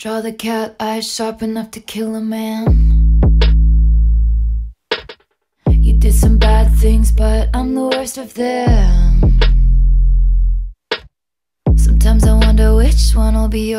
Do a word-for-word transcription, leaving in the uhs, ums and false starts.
Draw the cat eyes sharp enough to kill a man. You did some bad things, but I'm the worst of them. Sometimes I wonder which one will be yours.